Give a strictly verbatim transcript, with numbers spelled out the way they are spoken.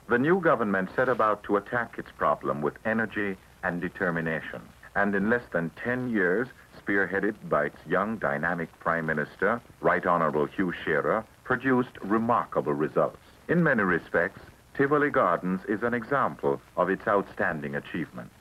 The new government set about to attack its problem with energy and determination, and in less than ten years, spearheaded by its young, dynamic Prime Minister, Right Honorable Hugh Shearer, produced remarkable results. In many respects, Tivoli Gardens is an example of its outstanding achievements.